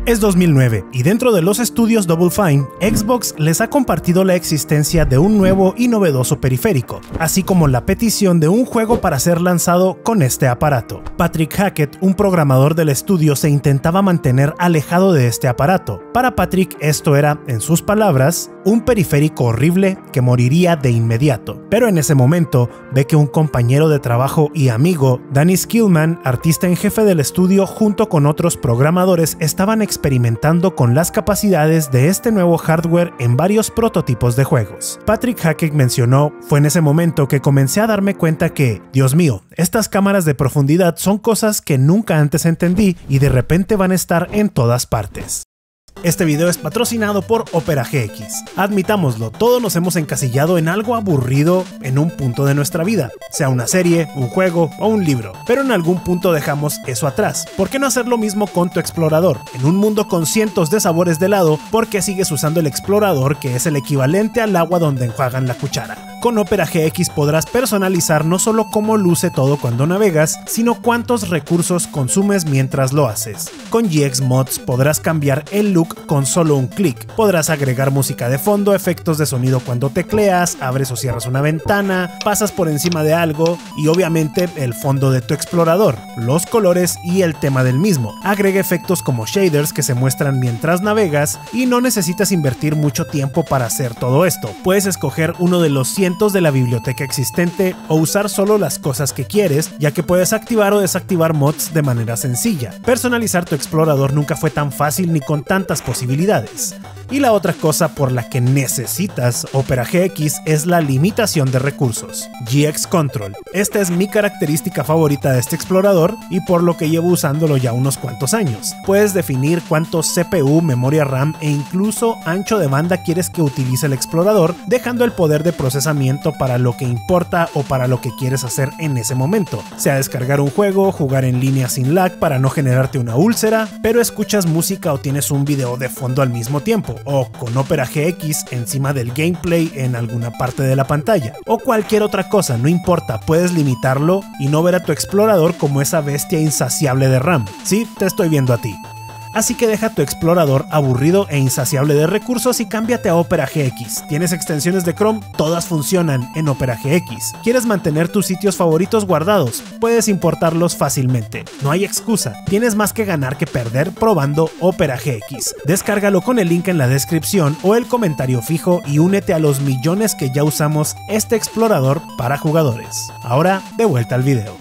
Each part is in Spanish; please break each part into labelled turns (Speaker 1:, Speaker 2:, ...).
Speaker 1: Es 2009 y dentro de los estudios Double Fine, Xbox les ha compartido la existencia de un nuevo y novedoso periférico, así como la petición de un juego para ser lanzado con este aparato. Patrick Hackett, un programador del estudio, se intentaba mantener alejado de este aparato. Para Patrick esto era, en sus palabras, un periférico horrible que moriría de inmediato. Pero en ese momento ve que un compañero de trabajo y amigo, Danny Skillman, artista en jefe del estudio, junto con otros programadores, estaban experimentando con las capacidades de este nuevo hardware en varios prototipos de juegos. Patrick Hackett mencionó: fue en ese momento que comencé a darme cuenta que, Dios mío, estas cámaras de profundidad son cosas que nunca antes entendí y de repente van a estar en todas partes. Este video es patrocinado por Opera GX. Admitámoslo, todos nos hemos encasillado en algo aburrido en un punto de nuestra vida, sea una serie, un juego o un libro, pero en algún punto dejamos eso atrás. ¿Por qué no hacer lo mismo con tu explorador? En un mundo con cientos de sabores de helado, ¿por qué sigues usando el explorador, que es el equivalente al agua donde enjuagan la cuchara? Con Opera GX podrás personalizar no solo cómo luce todo cuando navegas, sino cuántos recursos consumes mientras lo haces. Con GX Mods podrás cambiar el look con solo un clic. Podrás agregar música de fondo, efectos de sonido cuando tecleas, abres o cierras una ventana, pasas por encima de algo y obviamente el fondo de tu explorador, los colores y el tema del mismo. Agrega efectos como shaders que se muestran mientras navegas y no necesitas invertir mucho tiempo para hacer todo esto. Puedes escoger uno de los cientos de la biblioteca existente o usar solo las cosas que quieres, ya que puedes activar o desactivar mods de manera sencilla. Personalizar tu explorador nunca fue tan fácil ni con tantas posibilidades. Y la otra cosa por la que necesitas Opera GX es la limitación de recursos. GX Control. Esta es mi característica favorita de este explorador y por lo que llevo usándolo ya unos cuantos años. Puedes definir cuánto CPU, memoria RAM e incluso ancho de banda quieres que utilice el explorador, dejando el poder de procesamiento para lo que importa o para lo que quieres hacer en ese momento. Sea descargar un juego, jugar en línea sin lag para no generarte una úlcera, pero escuchas música o tienes un video de fondo al mismo tiempo, o con Opera GX encima del gameplay en alguna parte de la pantalla, o cualquier otra cosa, no importa, puedes limitarlo y no ver a tu explorador como esa bestia insaciable de RAM. Sí, te estoy viendo a ti. Así que deja tu explorador aburrido e insaciable de recursos y cámbiate a Opera GX. ¿Tienes extensiones de Chrome? Todas funcionan en Opera GX. ¿Quieres mantener tus sitios favoritos guardados? Puedes importarlos fácilmente. No hay excusa. Tienes más que ganar que perder probando Opera GX. Descárgalo con el link en la descripción o el comentario fijo y únete a los millones que ya usamos este explorador para jugadores. Ahora, de vuelta al video.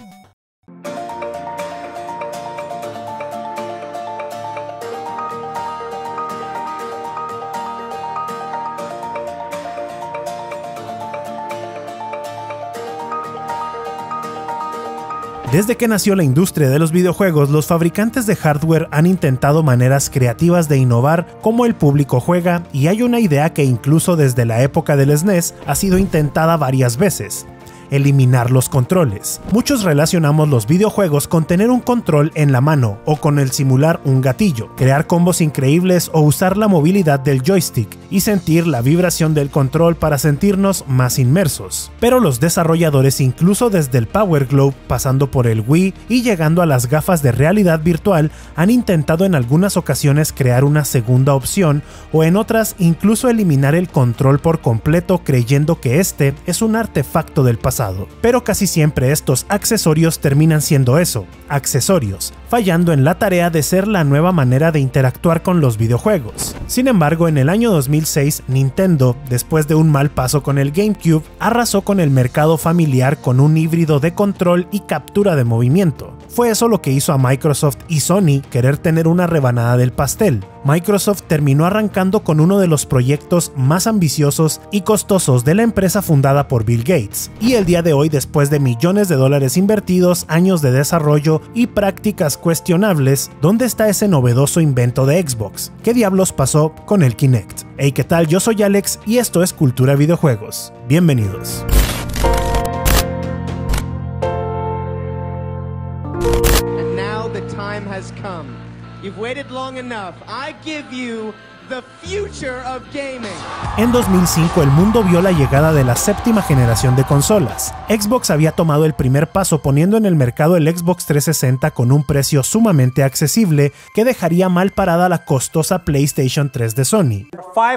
Speaker 1: Desde que nació la industria de los videojuegos, los fabricantes de hardware han intentado maneras creativas de innovar cómo el público juega, y hay una idea que incluso desde la época del SNES ha sido intentada varias veces: eliminar los controles. Muchos relacionamos los videojuegos con tener un control en la mano o con el simular un gatillo, crear combos increíbles o usar la movilidad del joystick y sentir la vibración del control para sentirnos más inmersos. Pero los desarrolladores, incluso desde el Power Glove, pasando por el Wii y llegando a las gafas de realidad virtual, han intentado en algunas ocasiones crear una segunda opción, o en otras incluso eliminar el control por completo, creyendo que este es un artefacto del pasado. Pero casi siempre estos accesorios terminan siendo eso, accesorios, fallando en la tarea de ser la nueva manera de interactuar con los videojuegos. Sin embargo, en el año 2006, Nintendo, después de un mal paso con el GameCube, arrasó con el mercado familiar con un híbrido de control y captura de movimiento. Fue eso lo que hizo a Microsoft y Sony querer tener una rebanada del pastel. Microsoft terminó arrancando con uno de los proyectos más ambiciosos y costosos de la empresa fundada por Bill Gates, y el día de hoy, después de millones de dólares invertidos, años de desarrollo y prácticas cuestionables, ¿dónde está ese novedoso invento de Xbox? ¿Qué diablos pasó con el Kinect? Hey, ¿qué tal? Yo soy Alex y esto es Cultura Videojuegos. Bienvenidos.
Speaker 2: And now the time has come. You've waited long enough. I give you the future of gaming.
Speaker 1: En 2005 el mundo vio la llegada de la séptima generación de consolas. Xbox había tomado el primer paso poniendo en el mercado el Xbox 360 con un precio sumamente accesible que dejaría mal parada la costosa PlayStation 3 de Sony.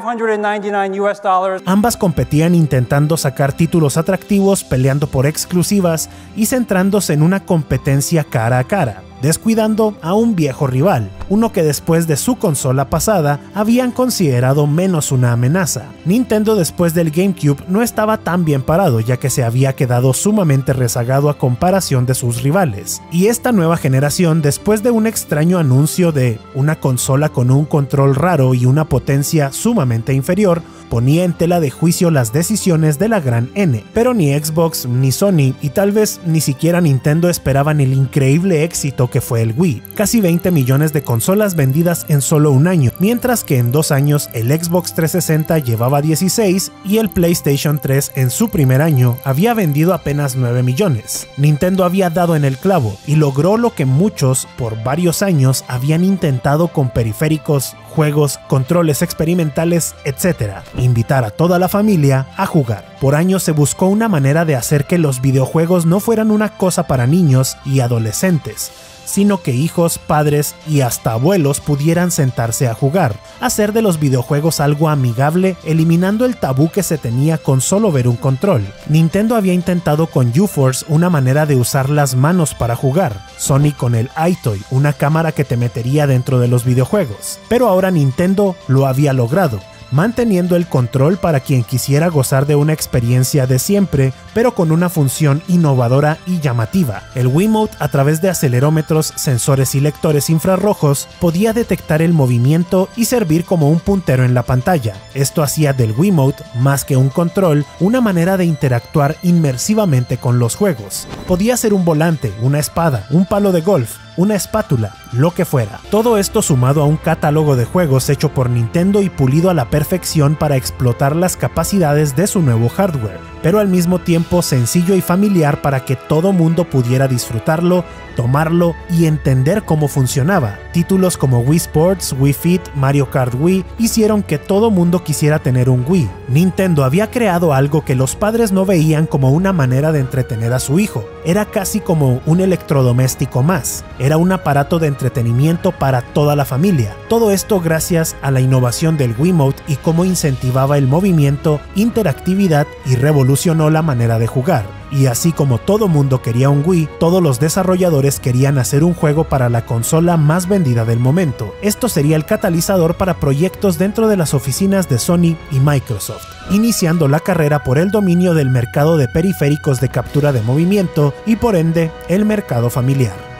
Speaker 3: $599.
Speaker 1: Ambas competían intentando sacar títulos atractivos, peleando por exclusivas y centrándose en una competencia cara a cara, descuidando a un viejo rival, uno que después de su consola pasada habían considerado menos una amenaza. Nintendo después del GameCube no estaba tan bien parado, ya que se había quedado sumamente rezagado a comparación de sus rivales, y esta nueva generación, después de un extraño anuncio de una consola con un control raro y una potencia sumamente inferior, ponía en tela de juicio las decisiones de la gran N, pero ni Xbox ni Sony y tal vez ni siquiera Nintendo esperaban el increíble éxito que fue el Wii, casi 20 millones de consolas vendidas en solo un año, mientras que en 2 años el Xbox 360 llevaba 16 y el PlayStation 3 en su primer año había vendido apenas 9 millones. Nintendo había dado en el clavo y logró lo que muchos por varios años habían intentado con periféricos, juegos, controles experimentales, etc. Invitar a toda la familia a jugar. Por años se buscó una manera de hacer que los videojuegos no fueran una cosa para niños y adolescentes, sino que hijos, padres y hasta abuelos pudieran sentarse a jugar, hacer de los videojuegos algo amigable, eliminando el tabú que se tenía con solo ver un control. Nintendo había intentado con U-Force una manera de usar las manos para jugar, Sony con el iToy, una cámara que te metería dentro de los videojuegos, pero ahora Nintendo lo había logrado, manteniendo el control para quien quisiera gozar de una experiencia de siempre, pero con una función innovadora y llamativa. El Wiimote, a través de acelerómetros, sensores y lectores infrarrojos, podía detectar el movimiento y servir como un puntero en la pantalla. Esto hacía del Wiimote, más que un control, una manera de interactuar inmersivamente con los juegos. Podía ser un volante, una espada, un palo de golf, una espátula, lo que fuera. Todo esto sumado a un catálogo de juegos hecho por Nintendo y pulido a la perfección para explotar las capacidades de su nuevo hardware, pero al mismo tiempo sencillo y familiar para que todo mundo pudiera disfrutarlo, tomarlo y entender cómo funcionaba. Títulos como Wii Sports, Wii Fit, Mario Kart Wii hicieron que todo mundo quisiera tener un Wii. Nintendo había creado algo que los padres no veían como una manera de entretener a su hijo. Era casi como un electrodoméstico más. Era un aparato de entretenimiento para toda la familia. Todo esto gracias a la innovación del Wiimote y cómo incentivaba el movimiento, interactividad y revolucionó la manera de jugar. Y así como todo mundo quería un Wii, todos los desarrolladores querían hacer un juego para la consola más vendida del momento. Esto sería el catalizador para proyectos dentro de las oficinas de Sony y Microsoft, iniciando la carrera por el dominio del mercado de periféricos de captura de movimiento y por ende el mercado familiar.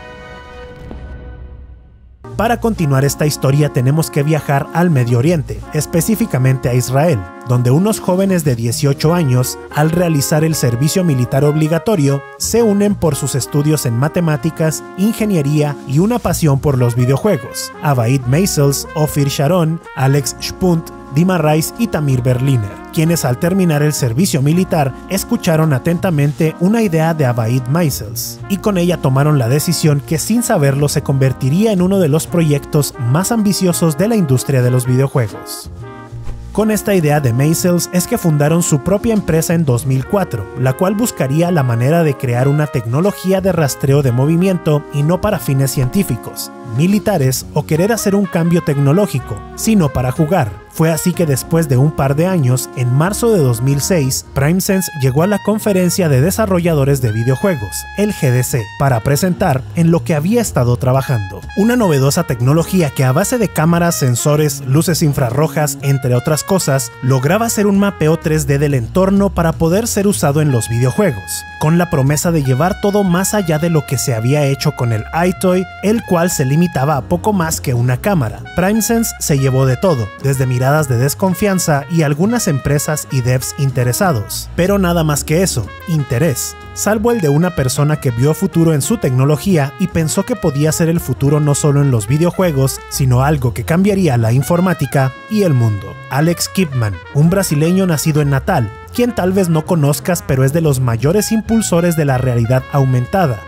Speaker 1: Para continuar esta historia tenemos que viajar al Medio Oriente, específicamente a Israel, donde unos jóvenes de 18 años, al realizar el servicio militar obligatorio, se unen por sus estudios en matemáticas, ingeniería y una pasión por los videojuegos. Abaid Meisels, Ofir Sharon, Alex Spunt, Dima Rice y Tamir Berliner, quienes al terminar el servicio militar escucharon atentamente una idea de Abaid Meisels y con ella tomaron la decisión que sin saberlo se convertiría en uno de los proyectos más ambiciosos de la industria de los videojuegos. Con esta idea de Meisels es que fundaron su propia empresa en 2004, la cual buscaría la manera de crear una tecnología de rastreo de movimiento y no para fines científicos, militares o querer hacer un cambio tecnológico, sino para jugar. Fue así que después de un par de años, en marzo de 2006, PrimeSense llegó a la conferencia de desarrolladores de videojuegos, el GDC, para presentar en lo que había estado trabajando. Una novedosa tecnología que a base de cámaras, sensores, luces infrarrojas, entre otras cosas, lograba hacer un mapeo 3D del entorno para poder ser usado en los videojuegos, con la promesa de llevar todo más allá de lo que se había hecho con el iToy, el cual se limitaba a poco más que una cámara. PrimeSense se llevó de todo, desde miradas de desconfianza y algunas empresas y devs interesados, pero nada más que eso, interés, salvo el de una persona que vio futuro en su tecnología y pensó que podía ser el futuro no solo en los videojuegos, sino algo que cambiaría la informática y el mundo. Alex Kipman, un brasileño nacido en Natal, quien tal vez no conozcas pero es de los mayores impulsores de la realidad aumentada,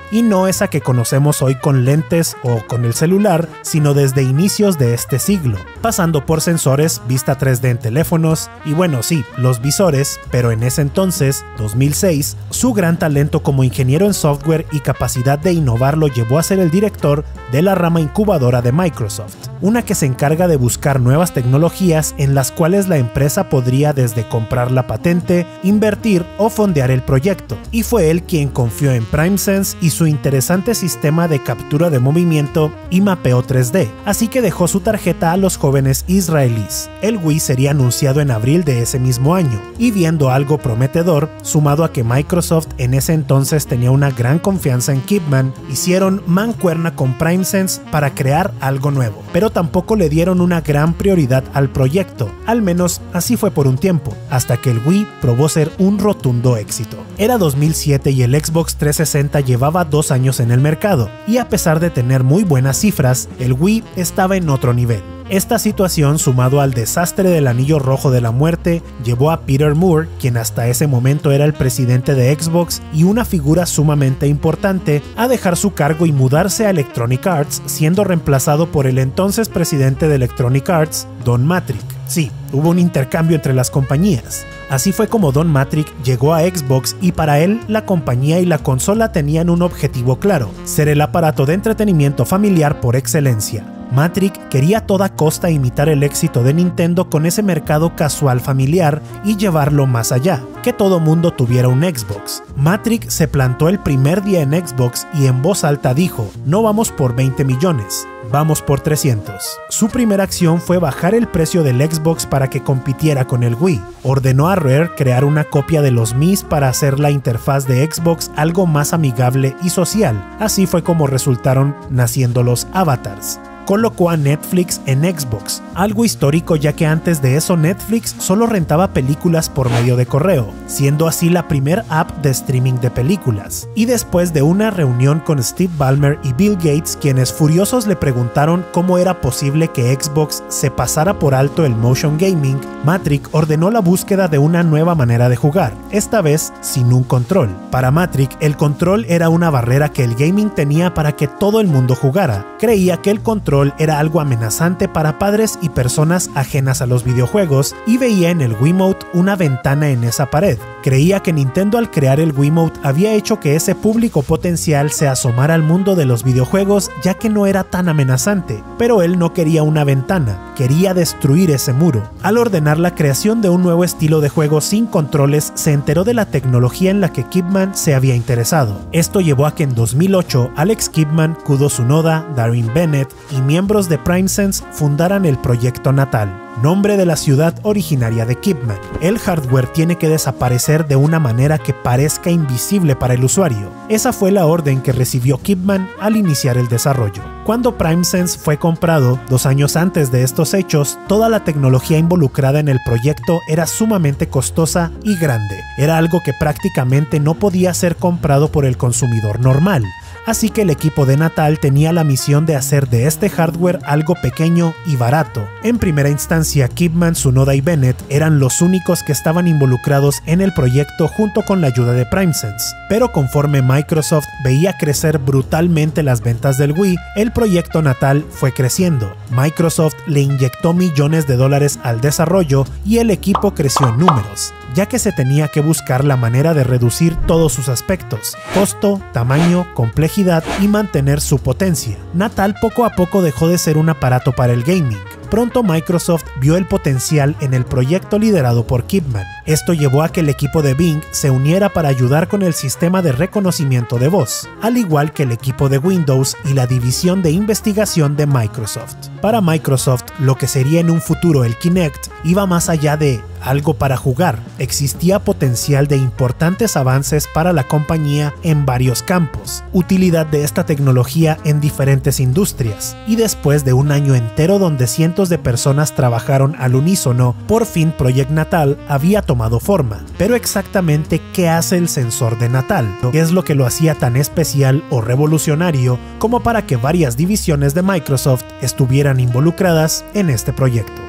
Speaker 1: y no esa que conocemos hoy con lentes o con el celular, sino desde inicios de este siglo, pasando por sensores, vista 3D en teléfonos y bueno, sí, los visores, pero en ese entonces, 2006, su gran talento como ingeniero en software y capacidad de innovar lo llevó a ser el director de la rama incubadora de Microsoft, una que se encarga de buscar nuevas tecnologías en las cuales la empresa podría desde comprar la patente, invertir o fondear el proyecto, y fue él quien confió en PrimeSense y su interesante sistema de captura de movimiento y mapeo 3D, así que dejó su tarjeta a los jóvenes israelíes. El Wii sería anunciado en abril de ese mismo año, y viendo algo prometedor, sumado a que Microsoft en ese entonces tenía una gran confianza en Kipman, hicieron mancuerna con PrimeSense para crear algo nuevo, pero tampoco le dieron una gran prioridad al proyecto, al menos así fue por un tiempo, hasta que el Wii probó ser un rotundo éxito. Era 2007 y el Xbox 360 llevaba 2 años en el mercado, y a pesar de tener muy buenas cifras, el Wii estaba en otro nivel. Esta situación, sumado al desastre del anillo rojo de la muerte, llevó a Peter Moore, quien hasta ese momento era el presidente de Xbox y una figura sumamente importante, a dejar su cargo y mudarse a Electronic Arts, siendo reemplazado por el entonces presidente de Electronic Arts, Don Mattrick. Sí, hubo un intercambio entre las compañías. Así fue como Don Mattrick llegó a Xbox y para él la compañía y la consola tenían un objetivo claro: ser el aparato de entretenimiento familiar por excelencia. Mattrick quería a toda costa imitar el éxito de Nintendo con ese mercado casual familiar y llevarlo más allá, que todo mundo tuviera un Xbox. Mattrick se plantó el primer día en Xbox y en voz alta dijo: no vamos por 20 millones, vamos por 300. Su primera acción fue bajar el precio del Xbox para que compitiera con el Wii. Ordenó a Rare crear una copia de los Mis para hacer la interfaz de Xbox algo más amigable y social. Así fue como resultaron naciendo los avatars. Colocó a Netflix en Xbox, algo histórico ya que antes de eso Netflix solo rentaba películas por medio de correo, siendo así la primer app de streaming de películas. Y después de una reunión con Steve Ballmer y Bill Gates, quienes furiosos le preguntaron cómo era posible que Xbox se pasara por alto el motion gaming, Mattrick ordenó la búsqueda de una nueva manera de jugar, esta vez sin un control. Para Mattrick, el control era una barrera que el gaming tenía para que todo el mundo jugara. Creía que el control era algo amenazante para padres y personas ajenas a los videojuegos y veía en el Wiimote una ventana en esa pared. Creía que Nintendo al crear el Wiimote había hecho que ese público potencial se asomara al mundo de los videojuegos ya que no era tan amenazante, pero él no quería una ventana, quería destruir ese muro. Al ordenar la creación de un nuevo estilo de juego sin controles, se enteró de la tecnología en la que Kipman se había interesado. Esto llevó a que en 2008 Alex Kipman, Kudo Tsunoda, Darren Bennett y miembros de PrimeSense fundaran el proyecto Natal, nombre de la ciudad originaria de Kipman. El hardware tiene que desaparecer de una manera que parezca invisible para el usuario. Esa fue la orden que recibió Kipman al iniciar el desarrollo. Cuando PrimeSense fue comprado, 2 años antes de estos hechos, toda la tecnología involucrada en el proyecto era sumamente costosa y grande. Era algo que prácticamente no podía ser comprado por el consumidor normal. Así que el equipo de Natal tenía la misión de hacer de este hardware algo pequeño y barato. En primera instancia, Kipman, Tsunoda y Bennett eran los únicos que estaban involucrados en el proyecto junto con la ayuda de PrimeSense. Pero conforme Microsoft veía crecer brutalmente las ventas del Wii, el proyecto Natal fue creciendo. Microsoft le inyectó millones de dólares al desarrollo y el equipo creció en números, ya que se tenía que buscar la manera de reducir todos sus aspectos: costo, tamaño, complejidad y mantener su potencia. Natal poco a poco dejó de ser un aparato para el gaming. Pronto Microsoft vio el potencial en el proyecto liderado por Kipman. Esto llevó a que el equipo de Bing se uniera para ayudar con el sistema de reconocimiento de voz, al igual que el equipo de Windows y la división de investigación de Microsoft. Para Microsoft, lo que sería en un futuro el Kinect iba más allá de algo para jugar. Existía potencial de importantes avances para la compañía en varios campos, utilidad de esta tecnología en diferentes industrias, y después de un año entero donde cientos de personas trabajaron al unísono, por fin Project Natal había tomado forma. Pero exactamente, ¿qué hace el sensor de Natal? ¿Qué es lo que lo hacía tan especial o revolucionario como para que varias divisiones de Microsoft estuvieran involucradas en este proyecto?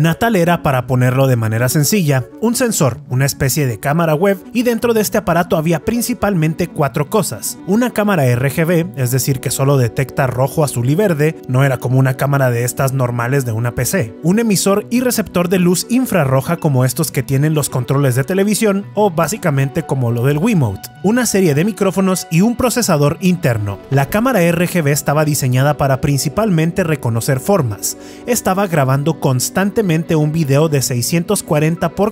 Speaker 1: Natal era, para ponerlo de manera sencilla, un sensor, una especie de cámara web, y dentro de este aparato había principalmente 4 cosas. Una cámara RGB, es decir que solo detecta rojo, azul y verde, no era como una cámara de estas normales de una PC. Un emisor y receptor de luz infrarroja como estos que tienen los controles de televisión, o básicamente como lo del Wiimote. Una serie de micrófonos y un procesador interno. La cámara RGB estaba diseñada para principalmente reconocer formas. Estaba grabando constantemente un video de 640 x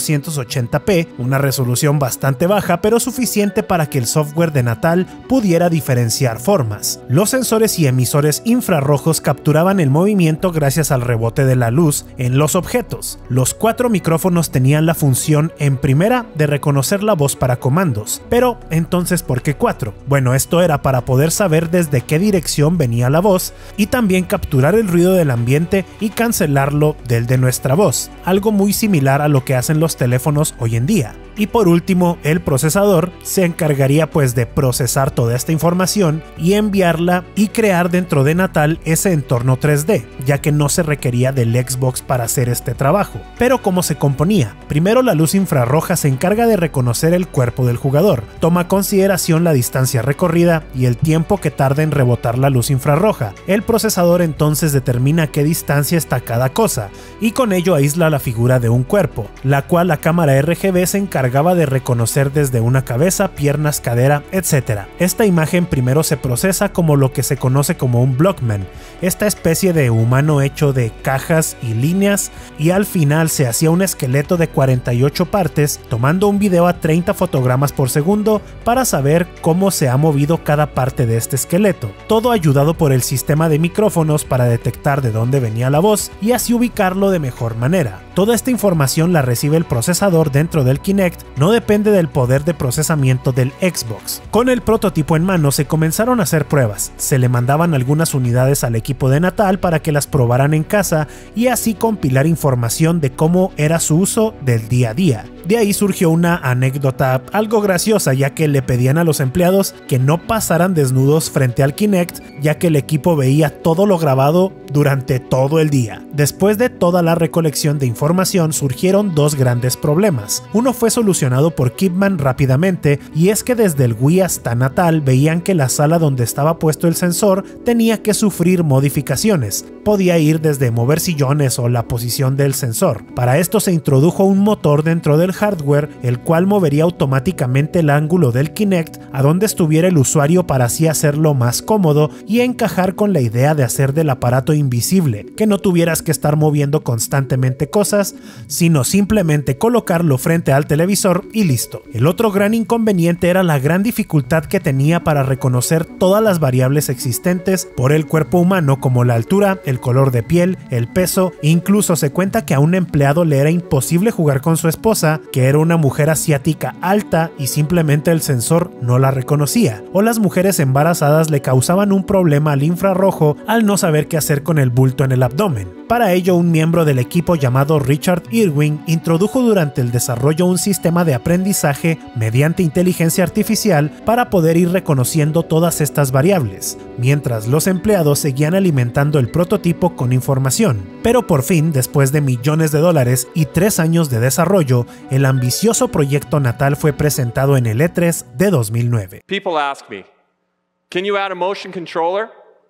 Speaker 1: 480p, una resolución bastante baja pero suficiente para que el software de Natal pudiera diferenciar formas. Los sensores y emisores infrarrojos capturaban el movimiento gracias al rebote de la luz en los objetos. Los 4 micrófonos tenían la función en primera de reconocer la voz para comandos. Pero entonces, ¿por qué 4? Bueno, esto era para poder saber desde qué dirección venía la voz y también capturar el ruido del ambiente y cancelarlo del de nuestra voz, algo muy similar a lo que hacen los teléfonos hoy en día. Y por último, el procesador se encargaría pues de procesar toda esta información y enviarla y crear dentro de Natal ese entorno 3D, ya que no se requería del Xbox para hacer este trabajo. Pero ¿cómo se componía? Primero, la luz infrarroja se encarga de reconocer el cuerpo del jugador, toma consideración la distancia recorrida y el tiempo que tarda en rebotar la luz infrarroja. El procesador entonces determina a qué distancia está cada cosa y con ello aísla la figura de un cuerpo, la cual la cámara RGB se encargaba de reconocer desde una cabeza, piernas, cadera, etc. Esta imagen primero se procesa como lo que se conoce como un blockman, esta especie de humano hecho de cajas y líneas, y al final se hacía un esqueleto de 48 partes, tomando un video a 30 fotogramas por segundo para saber cómo se ha movido cada parte de este esqueleto, todo ayudado por el sistema de micrófonos para detectar de dónde venía la voz y así ubicarlo de mejor manera. Toda esta información la recibe el procesador dentro del Kinect, no depende del poder de procesamiento del Xbox. Con el prototipo en mano se comenzaron a hacer pruebas, se le mandaban algunas unidades al equipo de Natal para que las probaran en casa y así compilar información de cómo era su uso del día a día. De ahí surgió una anécdota algo graciosa, ya que le pedían a los empleados que no pasaran desnudos frente al Kinect, ya que el equipo veía todo lo grabado durante todo el día. Después de toda la recolección de información surgieron 2 grandes problemas. Uno fue solucionado por Kipman rápidamente, y es que desde el Wii hasta Natal veían que la sala donde estaba puesto el sensor tenía que sufrir modificaciones. Podía ir desde mover sillones o la posición del sensor. Para esto se introdujo un motor dentro del hardware, el cual movería automáticamente el ángulo del Kinect a donde estuviera el usuario para así hacerlo más cómodo y encajar con la idea de hacer del aparato invisible, que no tuvieras que estar moviendo constantemente cosas, sino simplemente colocarlo frente al televisor y listo. El otro gran inconveniente era la gran dificultad que tenía para reconocer todas las variables existentes por el cuerpo humano, como la altura, el color de piel, el peso. Incluso se cuenta que a un empleado le era imposible jugar con su esposa, que era una mujer asiática alta y simplemente el sensor no la reconocía, o las mujeres embarazadas le causaban un problema al infrarrojo al no saber qué hacer con el bulto en el abdomen. Para ello, un miembro del equipo llamado Richard Irwin introdujo durante el desarrollo un sistema de aprendizaje mediante inteligencia artificial para poder ir reconociendo todas estas variables, mientras los empleados seguían alimentando el prototipo con información. Pero por fin, después de millones de dólares y 3 años de desarrollo, el ambicioso proyecto Natal fue presentado en el E3 de 2009.
Speaker 3: People ask me, "Can you add a motion controller?"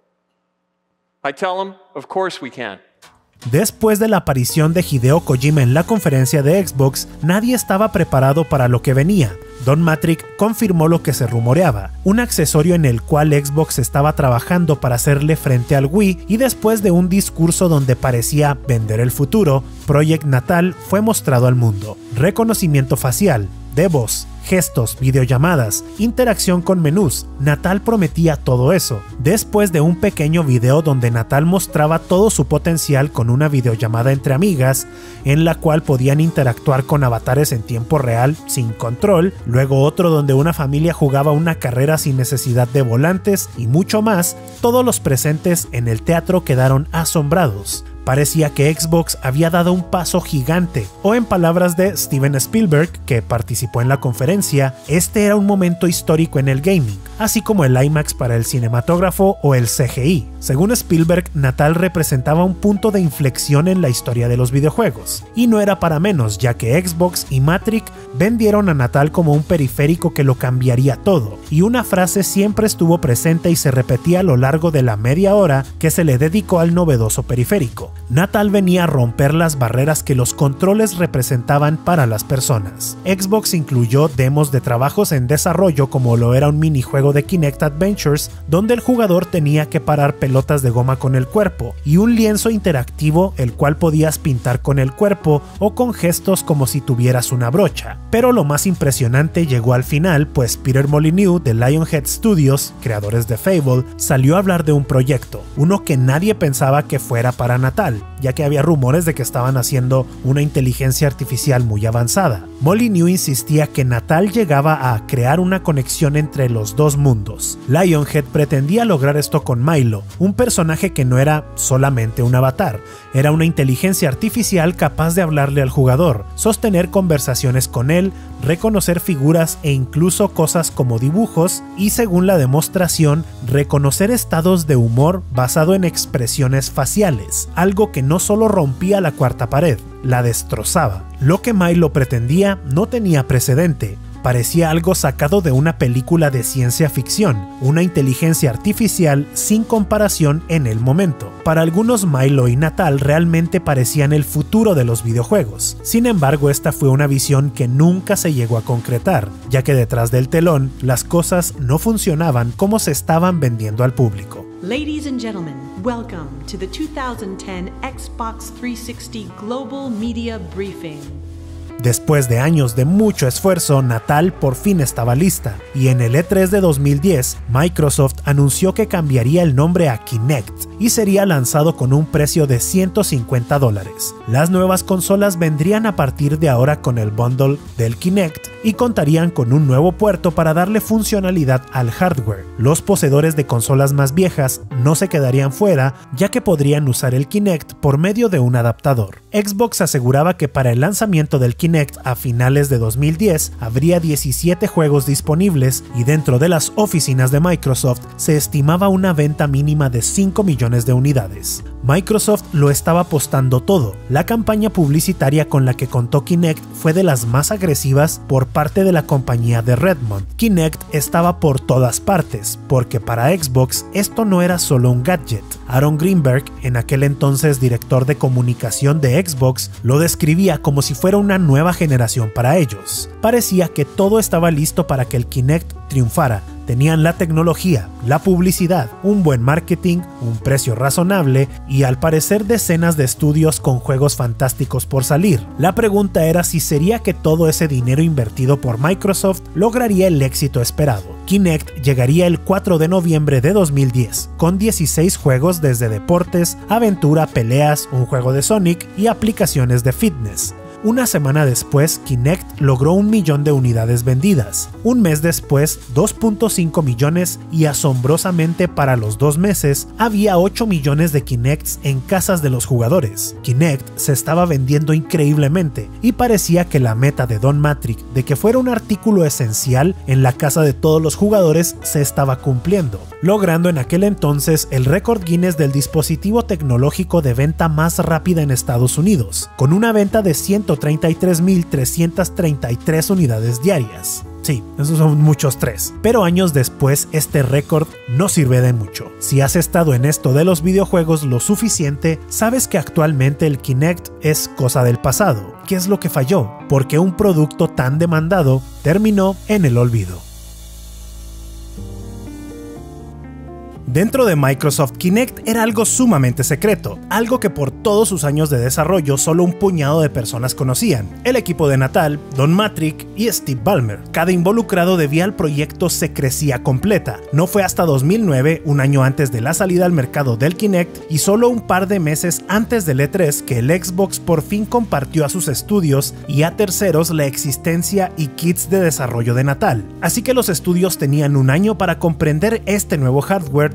Speaker 3: I tell them, "Of course we can."
Speaker 1: Después de la aparición de Hideo Kojima en la conferencia de Xbox, nadie estaba preparado para lo que venía. Don Mattrick confirmó lo que se rumoreaba, un accesorio en el cual Xbox estaba trabajando para hacerle frente al Wii, y después de un discurso donde parecía vender el futuro, Project Natal fue mostrado al mundo. Reconocimiento facial, de voz, gestos, videollamadas, interacción con menús. Natal prometía todo eso. Después de un pequeño video donde Natal mostraba todo su potencial con una videollamada entre amigas, en la cual podían interactuar con avatares en tiempo real sin control, luego otro donde una familia jugaba una carrera sin necesidad de volantes y mucho más, todos los presentes en el teatro quedaron asombrados. Parecía que Xbox había dado un paso gigante, o en palabras de Steven Spielberg, que participó en la conferencia, este era un momento histórico en el gaming, así como el IMAX para el cinematógrafo o el CGI. Según Spielberg, Natal representaba un punto de inflexión en la historia de los videojuegos, y no era para menos, ya que Xbox y Matrix vendieron a Natal como un periférico que lo cambiaría todo, y una frase siempre estuvo presente y se repetía a lo largo de la media hora que se le dedicó al novedoso periférico. Natal venía a romper las barreras que los controles representaban para las personas. Xbox incluyó demos de trabajos en desarrollo, como lo era un minijuego de Kinect Adventures, donde el jugador tenía que parar pelotas de goma con el cuerpo, y un lienzo interactivo el cual podías pintar con el cuerpo o con gestos como si tuvieras una brocha. Pero lo más impresionante llegó al final, pues Peter Molyneux de Lionhead Studios, creadores de Fable, salió a hablar de un proyecto, uno que nadie pensaba que fuera para Natal, ya que había rumores de que estaban haciendo una inteligencia artificial muy avanzada. Molyneux insistía que Natal llegaba a crear una conexión entre los dos mundos. Lionhead pretendía lograr esto con Milo, un personaje que no era solamente un avatar, era una inteligencia artificial capaz de hablarle al jugador, sostener conversaciones con él, reconocer figuras e incluso cosas como dibujos, y según la demostración, reconocer estados de humor basado en expresiones faciales, algo que no solo rompía la cuarta pared, la destrozaba. Lo que Milo pretendía no tenía precedente. Parecía algo sacado de una película de ciencia ficción, una inteligencia artificial sin comparación en el momento. Para algunos, Milo y Natal realmente parecían el futuro de los videojuegos. Sin embargo, esta fue una visión que nunca se llegó a concretar, ya que detrás del telón las cosas no funcionaban como se estaban vendiendo al público.
Speaker 4: Ladies and gentlemen, welcome to the 2010 Xbox 360 Global Media Briefing.
Speaker 1: Después de años de mucho esfuerzo, Natal por fin estaba lista, y en el E3 de 2010, Microsoft anunció que cambiaría el nombre a Kinect y sería lanzado con un precio de $150. Las nuevas consolas vendrían a partir de ahora con el bundle del Kinect y contarían con un nuevo puerto para darle funcionalidad al hardware. Los poseedores de consolas más viejas no se quedarían fuera, ya que podrían usar el Kinect por medio de un adaptador. Xbox aseguraba que para el lanzamiento del Kinect a finales de 2010 habría 17 juegos disponibles, y dentro de las oficinas de Microsoft se estimaba una venta mínima de 5 millones de unidades. Microsoft lo estaba apostando todo. La campaña publicitaria con la que contó Kinect fue de las más agresivas por parte de la compañía de Redmond. Kinect estaba por todas partes, porque para Xbox esto no era solo un gadget. Aaron Greenberg, en aquel entonces director de comunicación de Xbox, lo describía como si fuera una nueva generación para ellos. Parecía que todo estaba listo para que el Kinect triunfara. Tenían la tecnología, la publicidad, un buen marketing, un precio razonable y al parecer decenas de estudios con juegos fantásticos por salir. La pregunta era si sería que todo ese dinero invertido por Microsoft lograría el éxito esperado. Kinect llegaría el 4 de noviembre de 2010, con 16 juegos desde deportes, aventura, peleas, un juego de Sonic y aplicaciones de fitness. Una semana después, Kinect logró 1 millón de unidades vendidas. Un mes después, 2.5 millones, y asombrosamente para los 2 meses, había 8 millones de Kinects en casas de los jugadores. Kinect se estaba vendiendo increíblemente, y parecía que la meta de Don Matrix de que fuera un artículo esencial en la casa de todos los jugadores se estaba cumpliendo, logrando en aquel entonces el récord Guinness del dispositivo tecnológico de venta más rápida en Estados Unidos, con una venta de 133.333 unidades diarias. Sí, esos son muchos 3. Pero años después, este récord no sirve de mucho. Si has estado en esto de los videojuegos lo suficiente, sabes que actualmente el Kinect es cosa del pasado. ¿Qué es lo que falló? Porque un producto tan demandado terminó en el olvido. Dentro de Microsoft, Kinect era algo sumamente secreto, algo que por todos sus años de desarrollo solo un puñado de personas conocían: el equipo de Natal, Don Matrix y Steve Ballmer. Cada involucrado debía al proyecto secrecía completa. No fue hasta 2009, un año antes de la salida al mercado del Kinect y solo un par de meses antes del E3, que el Xbox por fin compartió a sus estudios y a terceros la existencia y kits de desarrollo de Natal. Así que los estudios tenían un año para comprender este nuevo hardware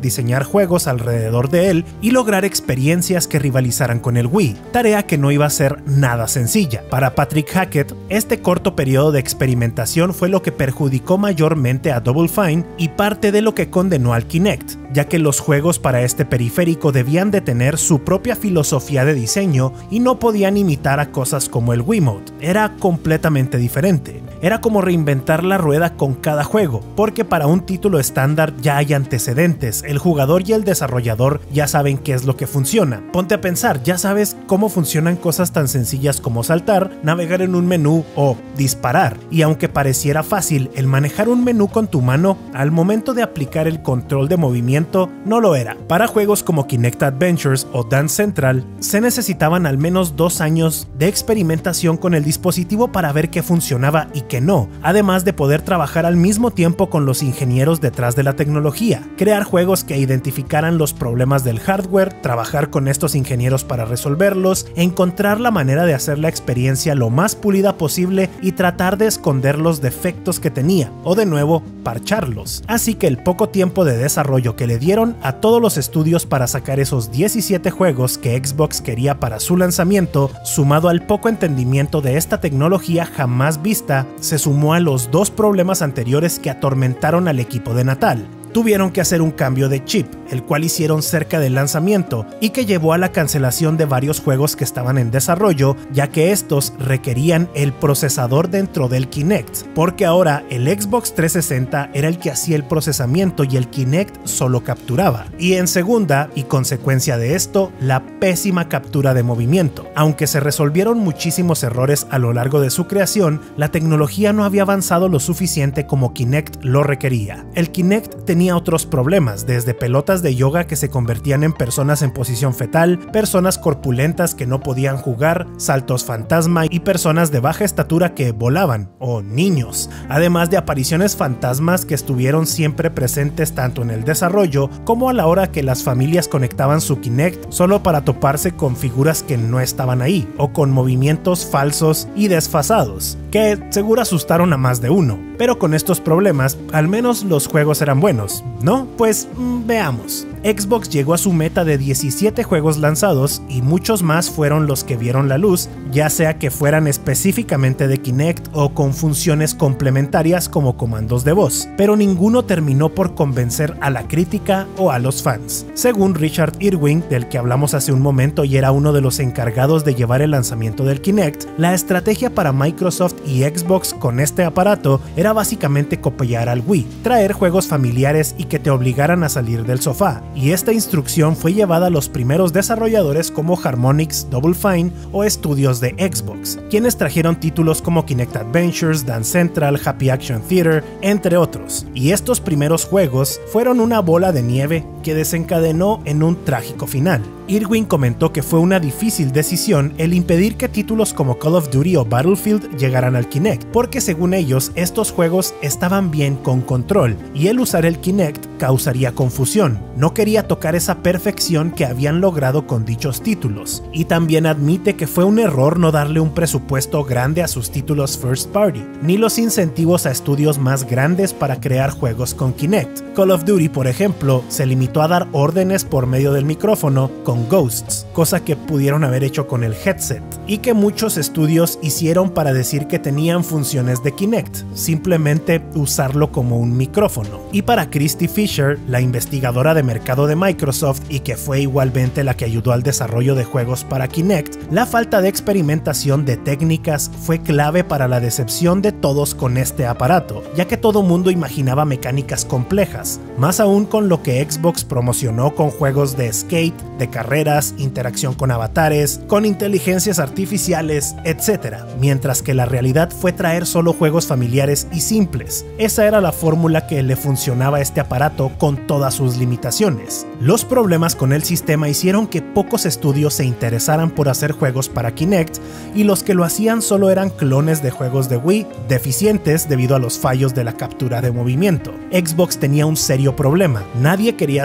Speaker 1: diseñar juegos alrededor de él y lograr experiencias que rivalizaran con el Wii, tarea que no iba a ser nada sencilla. Para Patrick Hackett, este corto periodo de experimentación fue lo que perjudicó mayormente a Double Fine y parte de lo que condenó al Kinect, ya que los juegos para este periférico debían de tener su propia filosofía de diseño y no podían imitar a cosas como el Wiimote. Era completamente diferente. Era como reinventar la rueda con cada juego, porque para un título estándar ya hay antecedentes, el jugador y el desarrollador ya saben qué es lo que funciona. Ponte a pensar, ya sabes cómo funcionan cosas tan sencillas como saltar, navegar en un menú o disparar. Y aunque pareciera fácil, el manejar un menú con tu mano, al momento de aplicar el control de movimiento, no lo era. Para juegos como Kinect Adventures o Dance Central, se necesitaban al menos 2 años de experimentación con el dispositivo para ver qué funcionaba y qué no, además de poder trabajar al mismo tiempo con los ingenieros detrás de la tecnología, crear juegos que identificaran los problemas del hardware, trabajar con estos ingenieros para resolverlos, encontrar la manera de hacer la experiencia lo más pulida posible y tratar de esconder los defectos que tenía, o de nuevo, parcharlos. Así que el poco tiempo de desarrollo que le dieron a todos los estudios para sacar esos 17 juegos que Xbox quería para su lanzamiento, sumado al poco entendimiento de esta tecnología jamás vista, se sumó a los 2 problemas anteriores que atormentaron al equipo de Natal. Tuvieron que hacer un cambio de chip, el cual hicieron cerca del lanzamiento y que llevó a la cancelación de varios juegos que estaban en desarrollo, ya que estos requerían el procesador dentro del Kinect, porque ahora el Xbox 360 era el que hacía el procesamiento y el Kinect solo capturaba. Y en segunda, y consecuencia de esto, la pésima captura de movimiento. Aunque se resolvieron muchísimos errores a lo largo de su creación, la tecnología no había avanzado lo suficiente como Kinect lo requería. El Kinect tenía otros problemas, desde pelotas de yoga que se convertían en personas en posición fetal, personas corpulentas que no podían jugar, saltos fantasma y personas de baja estatura que volaban, o niños, además de apariciones fantasmas que estuvieron siempre presentes tanto en el desarrollo como a la hora que las familias conectaban su Kinect solo para toparse con figuras que no estaban ahí, o con movimientos falsos y desfasados, que seguro asustaron a más de uno. Pero con estos problemas, al menos los juegos eran buenos, ¿no? Pues veamos. Xbox llegó a su meta de 17 juegos lanzados y muchos más fueron los que vieron la luz, ya sea que fueran específicamente de Kinect o con funciones complementarias como comandos de voz, pero ninguno terminó por convencer a la crítica o a los fans. Según Richard Irwin, del que hablamos hace un momento y era uno de los encargados de llevar el lanzamiento del Kinect, la estrategia para Microsoft y Xbox con este aparato era básicamente copiar al Wii, traer juegos familiares y que te obligaran a salir del sofá. Y esta instrucción fue llevada a los primeros desarrolladores como Harmonix, Double Fine o estudios de Xbox, quienes trajeron títulos como Kinect Adventures, Dance Central, Happy Action Theater, entre otros. Y estos primeros juegos fueron una bola de nieve que desencadenó en un trágico final. Irwin comentó que fue una difícil decisión el impedir que títulos como Call of Duty o Battlefield llegaran al Kinect, porque según ellos estos juegos estaban bien con control y el usar el Kinect causaría confusión. No quería tocar esa perfección que habían logrado con dichos títulos, y también admite que fue un error no darle un presupuesto grande a sus títulos first party, ni los incentivos a estudios más grandes para crear juegos con Kinect. Call of Duty, por ejemplo, se limitó a dar órdenes por medio del micrófono con Ghosts, cosa que pudieron haber hecho con el headset, y que muchos estudios hicieron para decir que tenían funciones de Kinect, simplemente usarlo como un micrófono. Y para Christy Fisher, la investigadora de mercado de Microsoft y que fue igualmente la que ayudó al desarrollo de juegos para Kinect, la falta de experimentación de técnicas fue clave para la decepción de todos con este aparato, ya que todo mundo imaginaba mecánicas complejas, más aún con lo que Xbox promocionó con juegos de skate, de carreras, interacción con avatares, con inteligencias artificiales, etc., mientras que la realidad fue traer solo juegos familiares y simples. Esa era la fórmula que le funcionaba a este aparato con todas sus limitaciones. Los problemas con el sistema hicieron que pocos estudios se interesaran por hacer juegos para Kinect, y los que lo hacían solo eran clones de juegos de Wii, deficientes debido a los fallos de la captura de movimiento. Xbox tenía un serio problema, nadie quería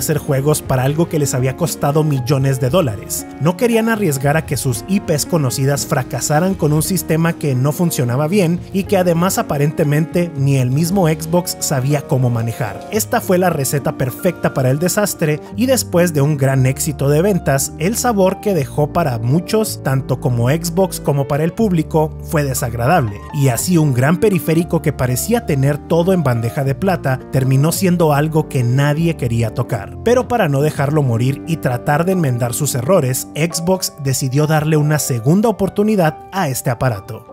Speaker 1: hacer juegos para algo que les había costado millones de dólares. No querían arriesgar a que sus IPs conocidas fracasaran con un sistema que no funcionaba bien y que además aparentemente ni el mismo Xbox sabía cómo manejar. Esta fue la receta perfecta para el desastre y después de un gran éxito de ventas, el sabor que dejó para muchos, tanto como Xbox como para el público, fue desagradable. Y así un gran periférico que parecía tener todo en bandeja de plata terminó siendo algo que nadie quería tocar. Pero para no dejarlo morir y tratar de enmendar sus errores, Xbox decidió darle una segunda oportunidad a este aparato.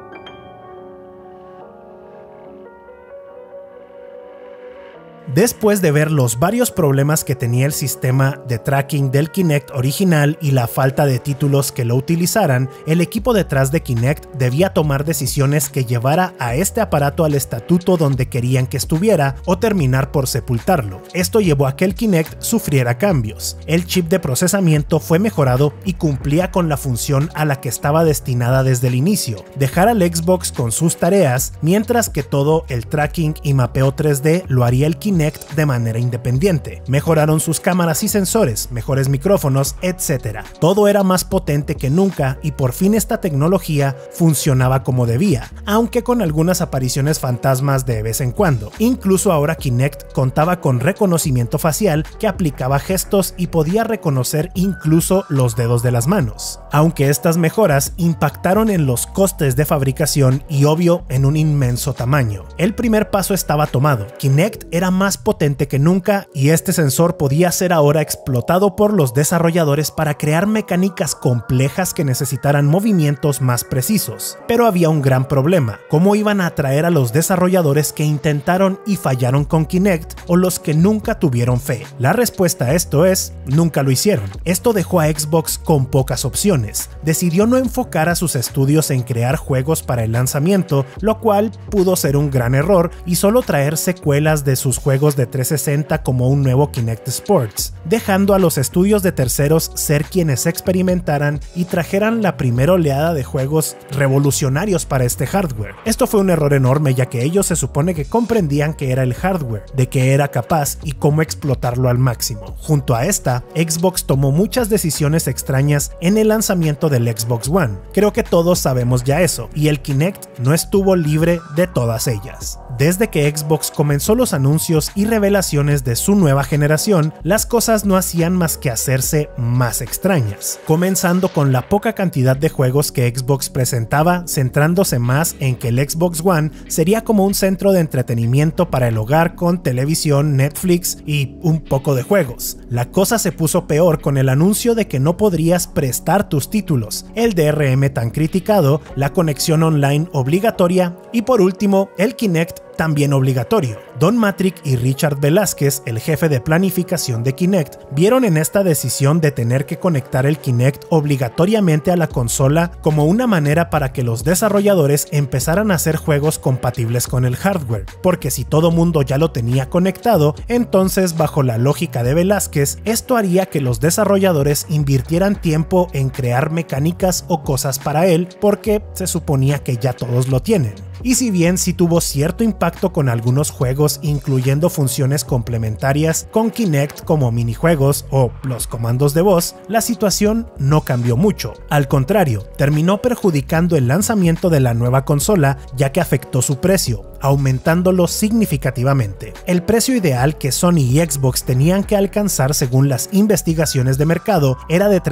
Speaker 1: Después de ver los varios problemas que tenía el sistema de tracking del Kinect original y la falta de títulos que lo utilizaran, el equipo detrás de Kinect debía tomar decisiones que llevara a este aparato al estatuto donde querían que estuviera o terminar por sepultarlo. Esto llevó a que el Kinect sufriera cambios. El chip de procesamiento fue mejorado y cumplía con la función a la que estaba destinada desde el inicio, dejar al Xbox con sus tareas, mientras que todo el tracking y mapeo 3D lo haría el Kinect de manera independiente. Mejoraron sus cámaras y sensores, mejores micrófonos, etc. Todo era más potente que nunca y por fin esta tecnología funcionaba como debía, aunque con algunas apariciones fantasmas de vez en cuando. Incluso ahora Kinect contaba con reconocimiento facial que aplicaba gestos y podía reconocer incluso los dedos de las manos. Aunque estas mejoras impactaron en los costes de fabricación y obvio en un inmenso tamaño. El primer paso estaba tomado. Kinect era más potente que nunca y este sensor podía ser ahora explotado por los desarrolladores para crear mecánicas complejas que necesitaran movimientos más precisos. Pero había un gran problema: ¿cómo iban a atraer a los desarrolladores que intentaron y fallaron con Kinect o los que nunca tuvieron fe? La respuesta a esto es: nunca lo hicieron. Esto dejó a Xbox con pocas opciones. Decidió no enfocar a sus estudios en crear juegos para el lanzamiento, lo cual pudo ser un gran error, y solo traer secuelas de sus juegos de 360 como un nuevo Kinect Sports, dejando a los estudios de terceros ser quienes experimentaran y trajeran la primera oleada de juegos revolucionarios para este hardware. Esto fue un error enorme, ya que ellos se supone que comprendían que era el hardware, de que era capaz y cómo explotarlo al máximo. Junto a esta, Xbox tomó muchas decisiones extrañas en el lanzamiento del Xbox One. Creo que todos sabemos ya eso, y el Kinect no estuvo libre de todas ellas. Desde que Xbox comenzó los anuncios y revelaciones de su nueva generación, las cosas no hacían más que hacerse más extrañas, comenzando con la poca cantidad de juegos que Xbox presentaba, centrándose más en que el Xbox One sería como un centro de entretenimiento para el hogar con televisión, Netflix y un poco de juegos. La cosa se puso peor con el anuncio de que no podrías prestar tus títulos, el DRM tan criticado, la conexión online obligatoria y por último el Kinect también obligatorio. Don Mattrick y Richard Velázquez, el jefe de planificación de Kinect, vieron en esta decisión de tener que conectar el Kinect obligatoriamente a la consola como una manera para que los desarrolladores empezaran a hacer juegos compatibles con el hardware, porque si todo mundo ya lo tenía conectado, entonces bajo la lógica de Velázquez, esto haría que los desarrolladores invirtieran tiempo en crear mecánicas o cosas para él, porque se suponía que ya todos lo tienen. Y si bien sí tuvo cierto impacto con algunos juegos, incluyendo funciones complementarias con Kinect como minijuegos o los comandos de voz, la situación no cambió mucho. Al contrario, terminó perjudicando el lanzamiento de la nueva consola, ya que afectó su precio, aumentándolo significativamente. El precio ideal que Sony y Xbox tenían que alcanzar según las investigaciones de mercado era de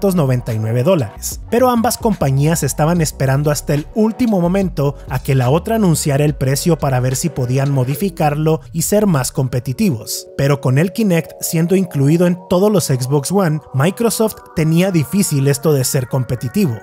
Speaker 1: $399, pero ambas compañías estaban esperando hasta el último momento a que la otra anunciara el precio para ver si podían modificarlo y ser más competitivos. Pero con el Kinect siendo incluido en todos los Xbox One, Microsoft tenía difícil esto de ser competitivo.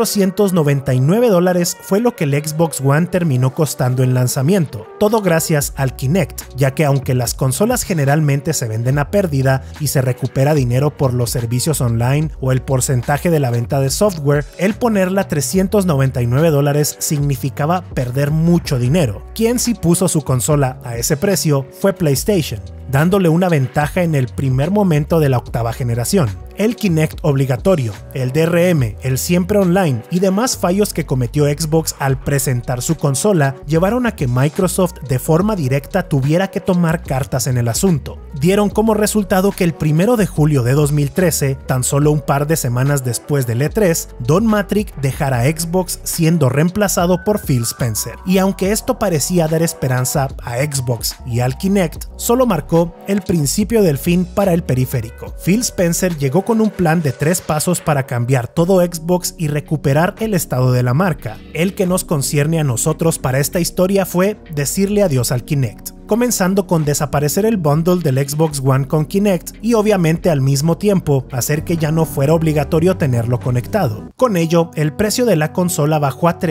Speaker 1: $499 fue lo que el Xbox One terminó costando en lanzamiento, todo gracias al Kinect, ya que aunque las consolas generalmente se venden a pérdida y se recupera dinero por los servicios online o el porcentaje de la venta de software, el ponerla a $399 significaba perder mucho dinero. Quien sí puso su consola a ese precio fue PlayStation. dándole una ventaja en el primer momento de la octava generación. El Kinect obligatorio, el DRM, el siempre online y demás fallos que cometió Xbox al presentar su consola llevaron a que Microsoft de forma directa tuviera que tomar cartas en el asunto. Dieron como resultado que el 1 de julio de 2013, tan solo un par de semanas después del E3, Don Mattrick dejara a Xbox siendo reemplazado por Phil Spencer. Y aunque esto parecía dar esperanza a Xbox y al Kinect, solo marcó el principio del fin para el periférico. Phil Spencer llegó con un plan de 3 pasos para cambiar todo Xbox y recuperar el estado de la marca. El que nos concierne a nosotros para esta historia fue decirle adiós al Kinect, comenzando con desaparecer el bundle del Xbox One con Kinect y obviamente al mismo tiempo hacer que ya no fuera obligatorio tenerlo conectado. Con ello, el precio de la consola bajó a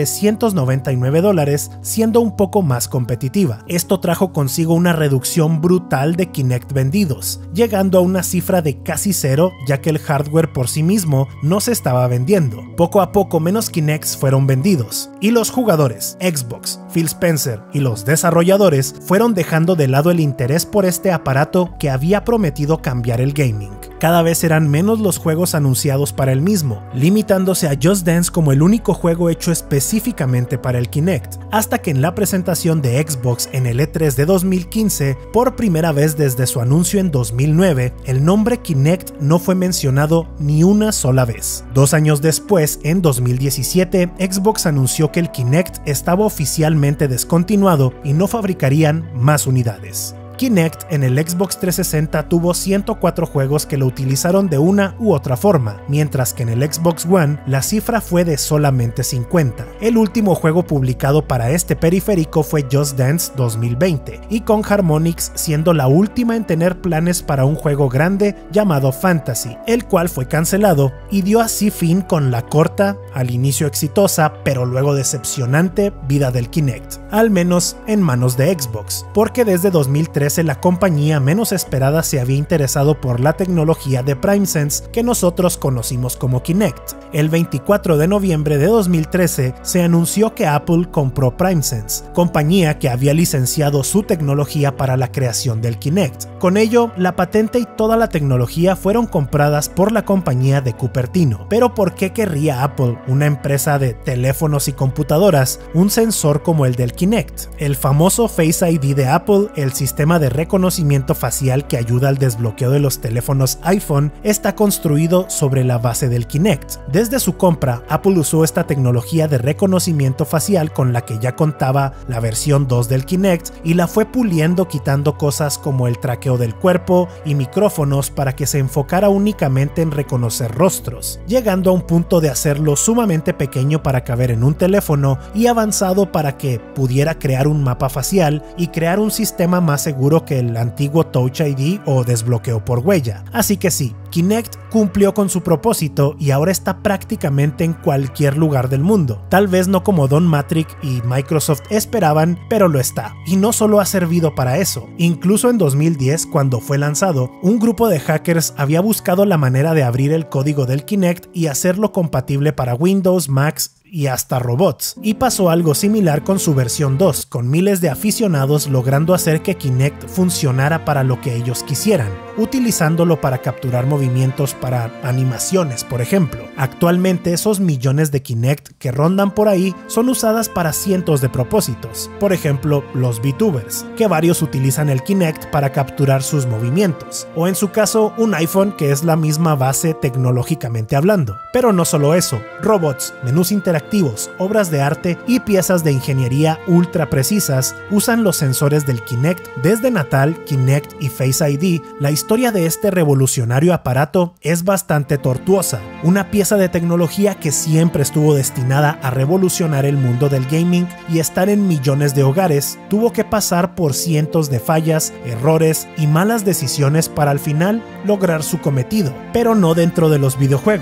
Speaker 1: $399, siendo un poco más competitiva. Esto trajo consigo una reducción brutal de Kinect vendidos, llegando a una cifra de casi cero, ya que el hardware por sí mismo no se estaba vendiendo. Poco a poco menos Kinects fueron vendidos, y los jugadores, Xbox, Phil Spencer y los desarrolladores fueron dejando de lado el interés por este aparato que había prometido cambiar el gaming. Cada vez eran menos los juegos anunciados para el mismo, limitándose a Just Dance como el único juego hecho específicamente para el Kinect, hasta que en la presentación de Xbox en el E3 de 2015, por primera vez desde su anuncio en 2009, el nombre Kinect no fue mencionado ni una sola vez. 2 años después, en 2017, Xbox anunció que el Kinect estaba oficialmente descontinuado y no fabricarían más unidades. Kinect en el Xbox 360 tuvo 104 juegos que lo utilizaron de una u otra forma, mientras que en el Xbox One la cifra fue de solamente 50. El último juego publicado para este periférico fue Just Dance 2020, y con Harmonix siendo la última en tener planes para un juego grande llamado Fantasy, el cual fue cancelado y dio así fin con la corta, al inicio exitosa, pero luego decepcionante vida del Kinect, al menos en manos de Xbox, porque desde 2013 la compañía menos esperada se había interesado por la tecnología de PrimeSense que nosotros conocimos como Kinect. El 24 de noviembre de 2013 se anunció que Apple compró PrimeSense, compañía que había licenciado su tecnología para la creación del Kinect. Con ello, la patente y toda la tecnología fueron compradas por la compañía de Cupertino. Pero ¿por qué querría Apple, una empresa de teléfonos y computadoras, un sensor como el del Kinect? El famoso Face ID de Apple, el sistema de reconocimiento facial que ayuda al desbloqueo de los teléfonos iPhone, está construido sobre la base del Kinect. Desde su compra, Apple usó esta tecnología de reconocimiento facial con la que ya contaba la versión 2 del Kinect y la fue puliendo, quitando cosas como el traqueo del cuerpo y micrófonos para que se enfocara únicamente en reconocer rostros, llegando a un punto de hacerlo sumamente pequeño para caber en un teléfono y avanzado para que pudiera crear un mapa facial y crear un sistema más seguro que el antiguo Touch ID o desbloqueo por huella. Así que sí, Kinect cumplió con su propósito y ahora está prácticamente en cualquier lugar del mundo. Tal vez no como Don Mattrick y Microsoft esperaban, pero lo está. Y no solo ha servido para eso. Incluso en 2010, cuando fue lanzado, un grupo de hackers había buscado la manera de abrir el código del Kinect y hacerlo compatible para Windows, Macs y hasta robots, y pasó algo similar con su versión 2, con miles de aficionados logrando hacer que Kinect funcionara para lo que ellos quisieran, utilizándolo para capturar movimientos para animaciones, por ejemplo. Actualmente esos millones de Kinect que rondan por ahí son usadas para cientos de propósitos, por ejemplo los VTubers, que varios utilizan el Kinect para capturar sus movimientos, o en su caso un iPhone, que es la misma base tecnológicamente hablando. Pero no solo eso, robots, menús interactivos, obras de arte y piezas de ingeniería ultra precisas usan los sensores del Kinect. Desde Natal, Kinect y Face ID, la historia de este revolucionario aparato es bastante tortuosa, una pieza de tecnología que siempre estuvo destinada a revolucionar el mundo del gaming y estar en millones de hogares, tuvo que pasar por cientos de fallas, errores y malas decisiones para al final lograr su cometido, pero no dentro de los videojuegos.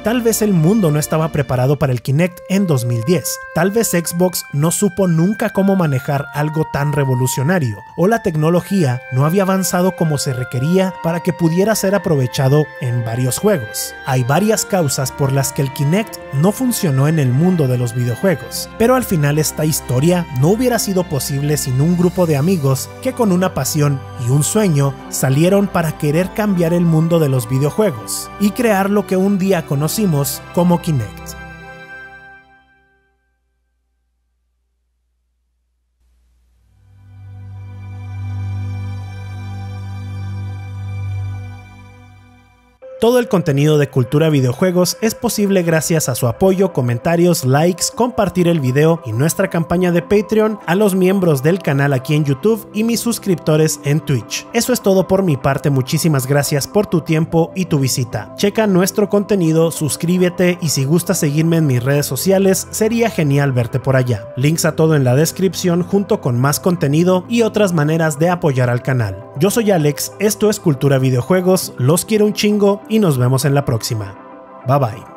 Speaker 1: Tal vez el mundo no estaba preparado para el Kinect en 2010. Tal vez Xbox no supo nunca cómo manejar algo tan revolucionario, o la tecnología no había avanzado como se requería para que pudiera ser aprovechado en varios juegos. Hay varias causas por las que el Kinect no funcionó en el mundo de los videojuegos, pero al final esta historia no hubiera sido posible sin un grupo de amigos que con una pasión y un sueño salieron para querer cambiar el mundo de los videojuegos y crear lo que un día conocimos como Kinect. Todo el contenido de Cultura Videojuegos es posible gracias a su apoyo, comentarios, likes, compartir el video y nuestra campaña de Patreon, a los miembros del canal aquí en YouTube y mis suscriptores en Twitch. Eso es todo por mi parte, muchísimas gracias por tu tiempo y tu visita. Checa nuestro contenido, suscríbete y si gustas seguirme en mis redes sociales, sería genial verte por allá. Links a todo en la descripción junto con más contenido y otras maneras de apoyar al canal. Yo soy Alex, esto es Cultura Videojuegos, los quiero un chingo y nos vemos en la próxima. Bye bye.